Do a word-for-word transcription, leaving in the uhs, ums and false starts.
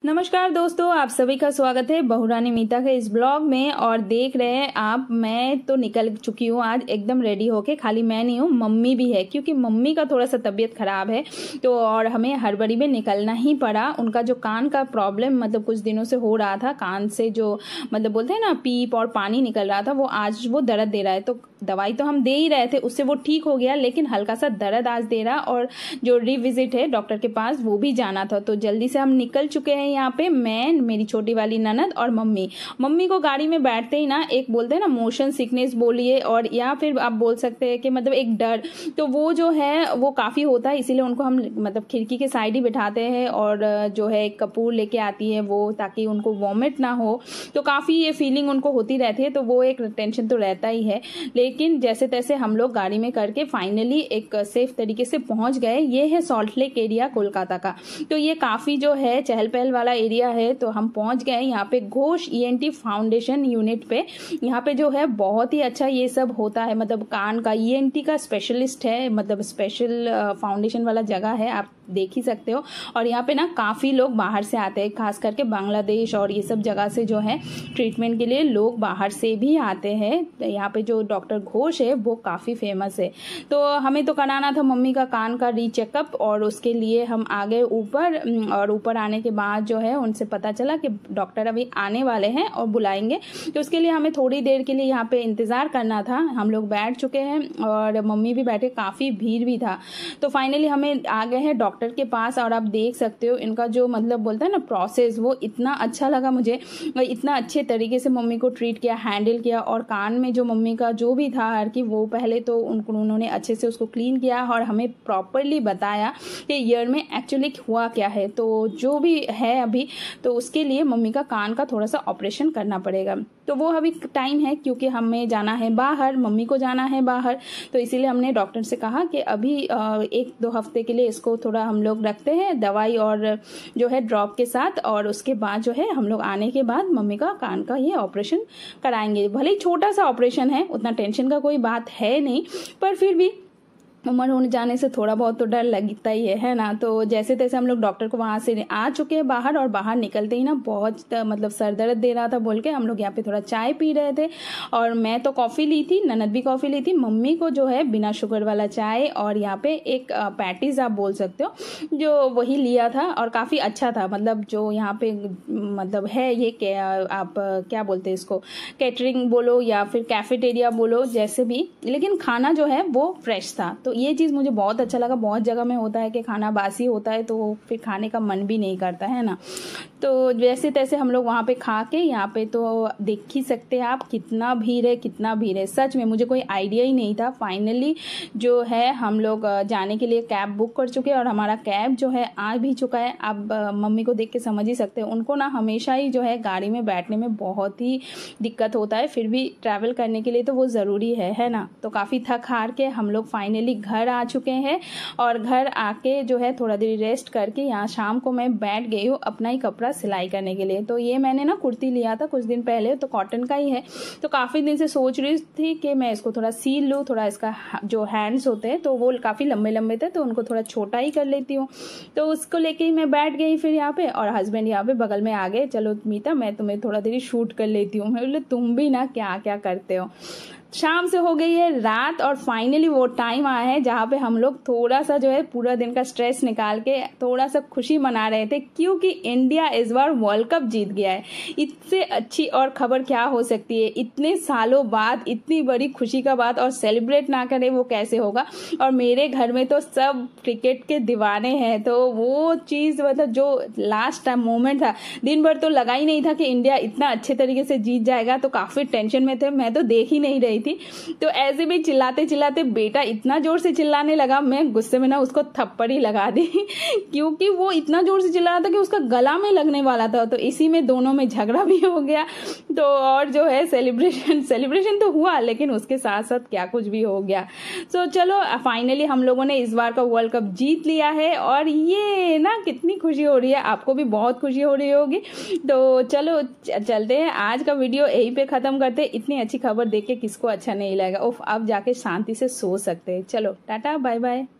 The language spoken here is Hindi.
नमस्कार दोस्तों, आप सभी का स्वागत है बहुरानी मीता के इस ब्लॉग में। और देख रहे हैं आप, मैं तो निकल चुकी हूँ आज एकदम रेडी होके। खाली मैं नहीं हूँ, मम्मी भी है, क्योंकि मम्मी का थोड़ा सा तबीयत खराब है तो और हमें हड़बड़ी में निकलना ही पड़ा। उनका जो कान का प्रॉब्लम मतलब कुछ दिनों से हो रहा था, कान से जो मतलब बोलते हैं ना पीप और पानी निकल रहा था, वो आज वो दर्द दे रहा है। तो दवाई तो हम दे ही रहे थे, उससे वो ठीक हो गया, लेकिन हल्का सा दर्द आज दे रहा। और जो रिविजिट है डॉक्टर के पास, वो भी जाना था, तो जल्दी से हम निकल चुके हैं। यहाँ पे मैं, मेरी छोटी वाली ननद और मम्मी। मम्मी को गाड़ी में बैठते ही ना एक बोलते हैं ना मोशन सिकनेस बोलिए, और या फिर आप बोल सकते हैं कि मतलब एक डर, तो वो जो है वो काफी होता है। इसीलिए उनको हम मतलब खिड़की के साइड ही बिठाते हैं, और जो है एक कपूर लेके आती है वो, ताकि उनको वॉमिट ना हो। तो काफी ये फीलिंग उनको होती रहती है, तो वो एक टेंशन तो रहता ही है। लेकिन जैसे तैसे हम लोग गाड़ी में करके फाइनली एक सेफ तरीके से पहुंच गए। ये है सॉल्ट लेक एरिया कोलकाता का। तो ये काफी जो है चहल पहल वाला एरिया है। तो हम पहुंच गए यहाँ पे घोष ईएनटी फाउंडेशन यूनिट पे। यहाँ पे जो है बहुत ही अच्छा ये सब होता है, मतलब कान का ईएनटी का स्पेशलिस्ट है, मतलब स्पेशल फाउंडेशन वाला जगह है, आप देख ही सकते हो। और यहाँ पे ना काफी लोग बाहर से आते हैं, खास करके बांग्लादेश और ये सब जगह से जो है ट्रीटमेंट के लिए लोग बाहर से भी आते हैं। यहाँ पे जो डॉक्टर घोष है वो काफी फेमस है। तो हमें तो कराना था मम्मी का कान का रीचेकअप, और उसके लिए हम आ गए ऊपर। और ऊपर आने के बाद जो है उनसे पता चला कि डॉक्टर अभी आने वाले हैं और बुलाएंगे। तो उसके लिए हमें थोड़ी देर के लिए यहाँ पे इंतजार करना था। हम लोग बैठ चुके हैं और मम्मी भी बैठे, काफी भीड़ भी था। तो फाइनली हमें आ गए हैं डॉक्टर के पास। और आप देख सकते हो इनका जो मतलब बोलता है ना प्रोसेस, वो इतना अच्छा लगा मुझे। इतना अच्छे तरीके से मम्मी को ट्रीट किया, हैंडल किया। और कान में जो मम्मी का जो भी था हर की, वो पहले तो उनको उन्होंने अच्छे से उसको क्लीन किया और हमें प्रॉपरली बताया कि ईयर में एक्चुअली हुआ क्या है। तो जो भी है अभी, तो उसके लिए मम्मी का कान का थोड़ा सा ऑपरेशन करना पड़ेगा। तो वो अभी टाइम है, क्योंकि हमें जाना है बाहर, मम्मी को जाना है बाहर। तो इसीलिए हमने डॉक्टर से कहा कि अभी एक दो हफ्ते के लिए इसको थोड़ा हम लोग रखते हैं दवाई और जो है ड्रॉप के साथ, और उसके बाद जो है हम लोग आने के बाद मम्मी का कान का ये ऑपरेशन कराएंगे। भले ही छोटा सा ऑपरेशन है, उतना टेंशन का कोई बात है नहीं, पर फिर भी उम्र होने जाने से थोड़ा बहुत तो डर लगता ही है है ना। तो जैसे तैसे हम लोग डॉक्टर को वहां से आ चुके हैं बाहर, और बाहर निकलते ही ना बहुत मतलब सर दर्द दे रहा था बोल के हम लोग यहाँ पे थोड़ा चाय पी रहे थे। और मैं तो कॉफी ली थी, ननद भी कॉफी ली थी, मम्मी को जो है बिना शुगर वाला चाय, और यहाँ पे एक पैटीज आप बोल सकते हो, जो वही लिया था। और काफी अच्छा था, मतलब जो यहाँ पे मतलब है ये आप क्या बोलते हैं इसको, कैटरिंग बोलो या फिर कैफेटेरिया बोलो, जैसे भी, लेकिन खाना जो है वो फ्रेश था। तो ये चीज़ मुझे बहुत अच्छा लगा। बहुत जगह में होता है कि खाना बासी होता है तो फिर खाने का मन भी नहीं करता है ना। तो जैसे तैसे हम लोग वहाँ पे खा के, यहाँ पे तो देख ही सकते हैं आप कितना भीड़ है, कितना भीड़ है। सच में मुझे कोई आइडिया ही नहीं था। फाइनली जो है हम लोग जाने के लिए कैब बुक कर चुके हैं, और हमारा कैब जो है आ भी चुका है। आप मम्मी को देख के समझ ही सकते हैं, उनको ना हमेशा ही जो है गाड़ी में बैठने में बहुत ही दिक्कत होता है, फिर भी ट्रैवल करने के लिए तो वो ज़रूरी है है ना। तो काफ़ी थक हार के हम लोग फाइनली घर आ चुके हैं। और घर आके जो है थोड़ा देर रेस्ट करके यहाँ शाम को मैं बैठ गई हूँ अपना ही कपड़ा सिलाई करने के लिए। तो ये मैंने ना कुर्ती लिया था कुछ दिन पहले, तो कॉटन का ही है। तो काफ़ी दिन से सोच रही थी कि मैं इसको थोड़ा सील लूँ, थोड़ा इसका जो हैंड्स होते हैं तो वो काफ़ी लंबे लंबे थे, तो उनको थोड़ा छोटा ही कर लेती हूँ। तो उसको लेके ही मैं बैठ गई फिर यहाँ पे, और हस्बैंड यहाँ पे बगल में आ गए, चलो मीता मैं तुम्हें थोड़ा देर शूट कर लेती हूँ। मैं बोले तुम भी ना क्या क्या करते हो। शाम से हो गई है रात, और फाइनली वो टाइम आया है जहाँ पे हम लोग थोड़ा सा जो है पूरा दिन का स्ट्रेस निकाल के थोड़ा सा खुशी मना रहे थे, क्योंकि इंडिया इस बार वर्ल्ड कप जीत गया है। इससे अच्छी और खबर क्या हो सकती है। इतने सालों बाद इतनी बड़ी खुशी का बात, और सेलिब्रेट ना करे वो कैसे होगा। और मेरे घर में तो सब क्रिकेट के दीवाने हैं, तो वो चीज़ मतलब जो लास्ट टाइम मोमेंट था, दिन भर तो लगा ही नहीं था कि इंडिया इतना अच्छे तरीके से जीत जाएगा। तो काफ़ी टेंशन में थे, मैं तो देख ही नहीं रही थी। तो ऐसे भी चिल्लाते चिल्लाते बेटा इतना जोर से चिल्लाने लगा, मैं गुस्से में ना उसको थप्पड़ ही लगा दी क्योंकि वो इतना जोर से चिल्ला रहा था कि उसका गला में लगने वाला था। तो इसी में दोनों में झगड़ा भी हो गया। तो और जो है सेलिब्रेशन सेलिब्रेशन तो हुआ, लेकिन उसके साथ साथ क्या कुछ भी हो गया। सो so, चलो फाइनली हम लोगों ने इस बार का वर्ल्ड कप जीत लिया है, और ये ना कितनी खुशी हो रही है, आपको भी बहुत खुशी हो रही होगी। तो चलो चलते हैं, आज का वीडियो यहीं पे खत्म करते हैं। इतनी अच्छी खबर देख के किसको अच्छा नहीं लगेगा। उफ, अब जाके शांति से सो सकते हैं। चलो टाटा बाय बाय।